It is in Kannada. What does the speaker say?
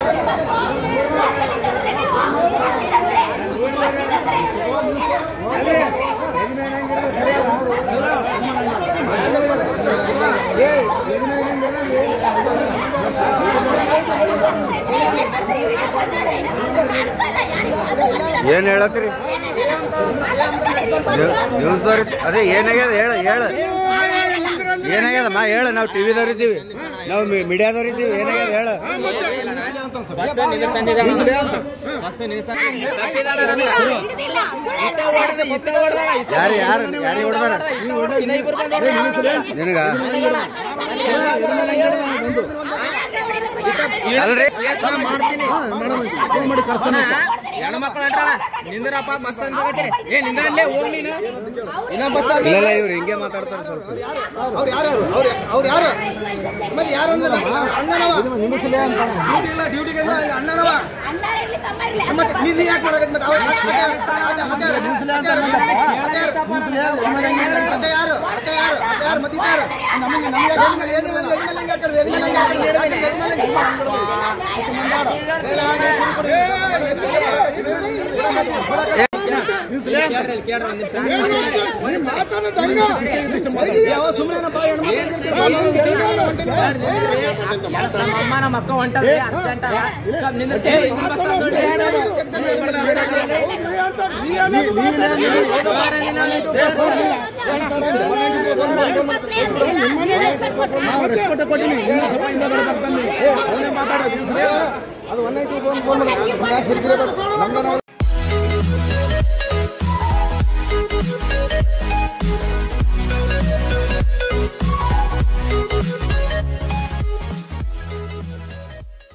ಏನ್ ಹೇಳತ್ರಿ ನ್ಯೂಸ್ದವ್ರ ಅದೇ ಏನಾಗ್ಯದ ಹೇಳ ಏನಾಗ್ಯದಮ್ಮ ಹೇಳ ನಾವು ಟಿವಿದವ್ರ ಇದ್ದೀವಿ ನಾವು ಮೀಡಿಯಾದವ್ರ ಇದ್ದೀವಿ ಏನಾಗ್ಯದ ಹೇಳ ಯಾರು ಯಾರಿಗೆ ಹೊಡೆದಾರ ನಿನಗ ಅಲ್ರಿ ಹೆಣ್ಮಕ್ಳು ಅಂಟಾಳ ನಿಂದ್ರಪ್ಪ ಬಸ್ ಅಂತ ನಿಂದ್ರಲ್ಲೇ ಹೋಗ್ಲಿ ಇಲ್ಲ ಇವ್ರು ಹಿಂಗೆ ಮಾತಾಡ್ತಾರ ಸ್ವಲ್ಪ ಅವ್ರು ಯಾರು ಮತ್ತೆ ಯಾರು ಡ್ಯೂಟಿಗೆ ಅಣ್ಣನವ ಮತ್ತೆ ನೀನು ಯಾಕೆ ಮಾಡಕತ್ ಮತ್ತೆ ಯಾರು ಮತ್ತೆ ನಮ್ಮ ಅಕ್ಕ ಹೊಂಟಲ್ಲ ಅರ್ಜೆಂಟ್ ಅದು 192 ಫೋನ್